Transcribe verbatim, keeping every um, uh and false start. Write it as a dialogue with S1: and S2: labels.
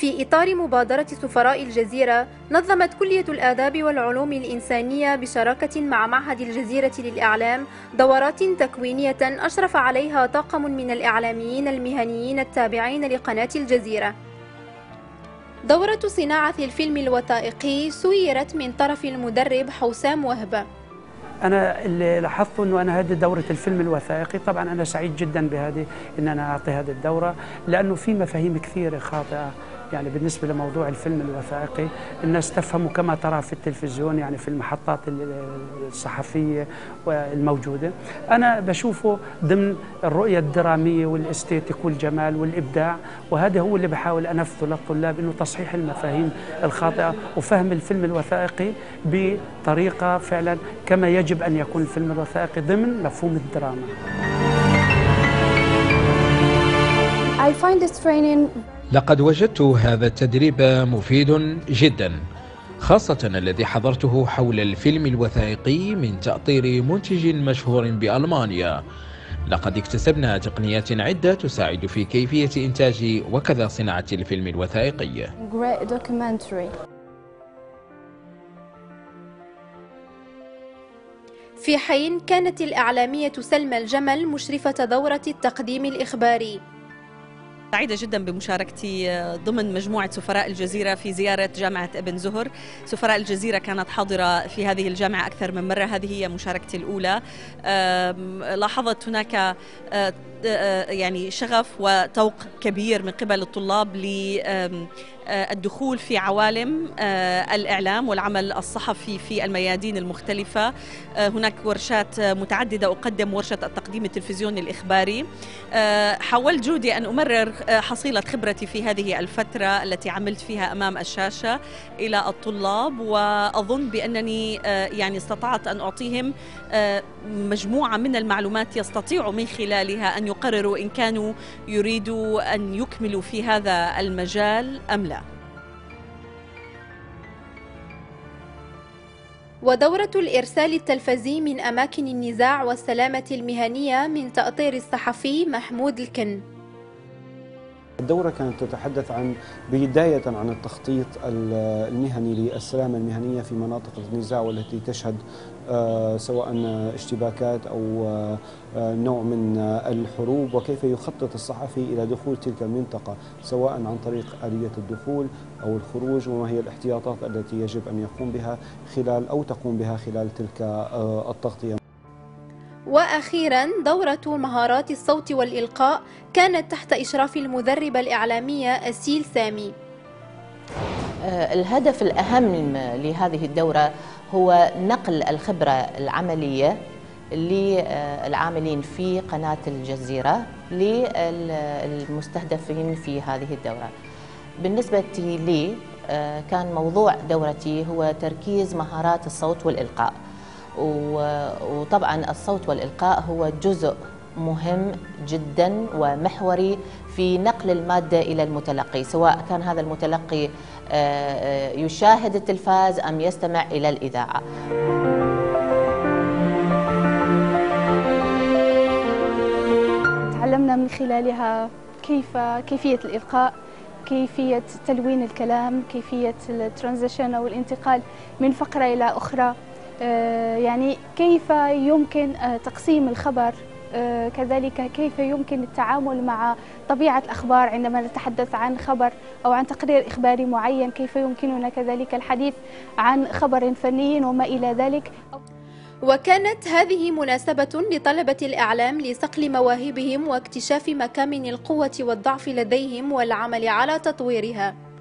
S1: في إطار مبادرة سفراء الجزيرة، نظمت كلية الآداب والعلوم الإنسانية بشراكة مع معهد الجزيرة للإعلام دورات تكوينية أشرف عليها طاقم من الإعلاميين المهنيين التابعين لقناة الجزيرة. دورة صناعة الفيلم الوثائقي سيرت من طرف المدرب حوسام وهبة.
S2: أنا اللي لاحظته أنه أنا هذه دورة الفيلم الوثائقي، طبعا أنا سعيد جدا بهذه أن أنا أعطي هذه الدورة، لأنه في مفاهيم كثيرة خاطئة يعني بالنسبة لموضوع الفيلم الوثائقي. الناس تفهمه كما ترى في التلفزيون، يعني في المحطات الصحفية الموجودة. أنا بشوفه ضمن الرؤية الدرامية والاستيتيك والجمال والإبداع، وهذا هو اللي بحاول أنفذه للطلاب، إنه تصحيح المفاهيم الخاطئة وفهم الفيلم الوثائقي بطريقة فعلا كما يجب أن يكون الفيلم الوثائقي ضمن مفهوم الدراما.
S3: I find this training
S4: لقد وجدت هذا التدريب مفيد جدا، خاصة الذي حضرته حول الفيلم الوثائقي من تأطير منتج مشهور بألمانيا. لقد اكتسبنا تقنيات عدة تساعد في كيفية إنتاج وكذا صناعة الفيلم الوثائقي.
S3: great documentary.
S1: في حين كانت الإعلامية سلمى الجمل مشرفة دورة التقديم الإخباري.
S5: سعيدة جدا بمشاركتي ضمن مجموعة سفراء الجزيرة في زيارة جامعة ابن زهر. سفراء الجزيرة كانت حاضرة في هذه الجامعة أكثر من مرة، هذه هي مشاركتي الأولى. لاحظت هناك يعني شغف وتوق كبير من قبل الطلاب للدخول في عوالم الإعلام والعمل الصحفي في الميادين المختلفة. هناك ورشات متعددة، أقدم ورشة التقديم التلفزيوني الإخباري. حاولت جهدي أن أمرر حصيلة خبرتي في هذه الفترة التي عملت فيها أمام الشاشة إلى الطلاب، وأظن بأنني يعني استطعت أن أعطيهم مجموعة من المعلومات يستطيعوا من خلالها أن يقرروا إن كانوا يريدوا أن يكملوا في هذا المجال أم لا.
S1: ودورة الإرسال التلفزي من أماكن النزاع والسلامة المهنية من تأطير الصحفي محمود الكن.
S6: الدورة كانت تتحدث عن بداية عن التخطيط المهني للسلامة المهنية في مناطق النزاع والتي تشهد سواء اشتباكات أو نوع من الحروب، وكيف يخطط الصحفي إلى دخول تلك المنطقة سواء عن طريق آلية الدخول أو الخروج، وما هي الاحتياطات التي يجب أن يقوم بها خلال أو تقوم بها خلال تلك التغطية.
S1: وأخيرا دورة مهارات الصوت والإلقاء كانت تحت إشراف المدربة الإعلامية أسيل سامي.
S7: الهدف الأهم لهذه الدورة هو نقل الخبرة العملية للعاملين في قناة الجزيرة للمستهدفين في هذه الدورة. بالنسبة لي كان موضوع دورتي هو تركيز مهارات الصوت والإلقاء، وطبعا الصوت والإلقاء هو جزء مهم جدا ومحوري في نقل المادة إلى المتلقي، سواء كان هذا المتلقي يشاهد التلفاز أم يستمع إلى الإذاعة.
S3: تعلمنا من خلالها كيف كيفية الإلقاء، كيفية تلوين الكلام، كيفية الترانزيشن أو الانتقال من فقرة إلى أخرى، يعني كيف يمكن تقسيم الخبر، كذلك كيف يمكن التعامل مع طبيعة الأخبار عندما نتحدث عن خبر أو عن تقرير إخباري معين، كيف يمكننا كذلك الحديث عن خبر فني وما إلى ذلك.
S1: وكانت هذه مناسبة لطلبة الإعلام لصقل مواهبهم واكتشاف مكامن القوة والضعف لديهم والعمل على تطويرها.